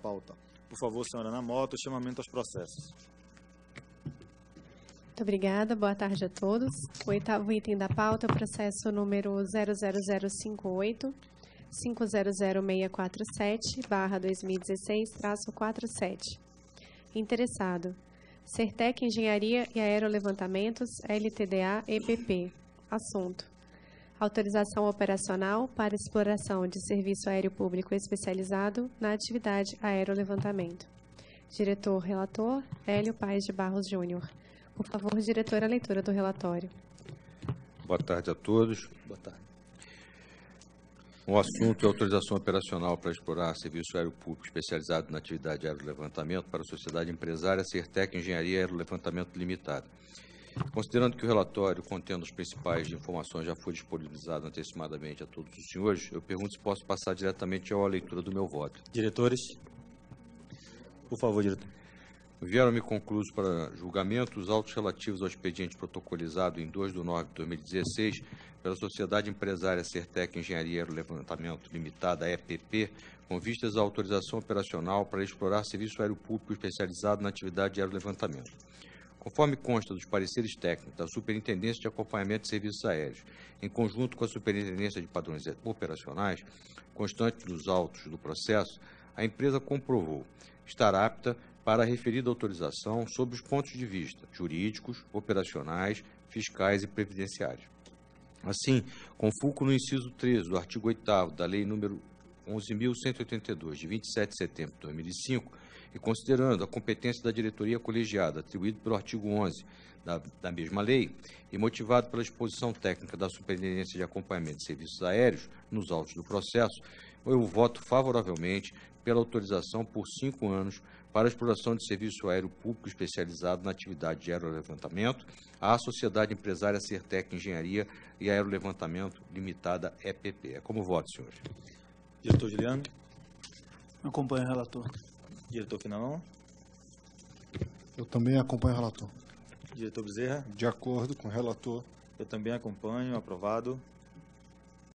pauta. Por favor, senhora Ana Mota, chamamento aos processos. Muito obrigada. Boa tarde a todos. O 8º item da pauta é o processo número 00058, 500647/2016-47. Interessado: Certec Engenharia e Aerolevantamentos, LTDA EPP. Assunto: autorização operacional para exploração de serviço aéreo público especializado na atividade aerolevantamento. Diretor-relator, Hélio Paes de Barros Júnior. Por favor, diretor, a leitura do relatório. Boa tarde a todos. Boa tarde. O assunto é autorização operacional para explorar serviço aéreo público especializado na atividade aerolevantamento para a sociedade empresária Certec Engenharia e Aerolevantamento Limitada. Considerando que o relatório, contendo as principais informações, já foi disponibilizado antecipadamente a todos os senhores, eu pergunto se posso passar diretamente à leitura do meu voto. Diretores, por favor, diretor. Vieram-me concluídos para julgamento os autos relativos ao expediente protocolizado em 2 de novembro de 2016 pela Sociedade Empresária Certec Engenharia e Aerolevantamento Limitada, EPP, com vistas à autorização operacional para explorar serviço aéreo público especializado na atividade de aerolevantamento. Conforme consta dos pareceres técnicos da Superintendência de Acompanhamento de Serviços Aéreos, em conjunto com a Superintendência de Padrões Operacionais, constante dos autos do processo, a empresa comprovou estar apta para a referida autorização sob os pontos de vista jurídicos, operacionais, fiscais e previdenciários. Assim, com fulcro no inciso 13 do artigo 8º da Lei nº 11.182, de 27 de setembro de 2005, e considerando a competência da diretoria colegiada atribuída pelo artigo 11 da mesma lei e motivado pela exposição técnica da Superintendência de Acompanhamento de Serviços Aéreos nos autos do processo, eu voto favoravelmente pela autorização por 5 anos para a exploração de serviço aéreo público especializado na atividade de aerolevantamento à Sociedade Empresária Certec Engenharia e Aerolevantamento Limitada, EPP. É como voto, senhores. Diretor Juliano. Acompanho o relator. Diretor Finalão. Eu também acompanho o relator. Diretor Bezerra. De acordo com o relator. Eu também acompanho. Aprovado.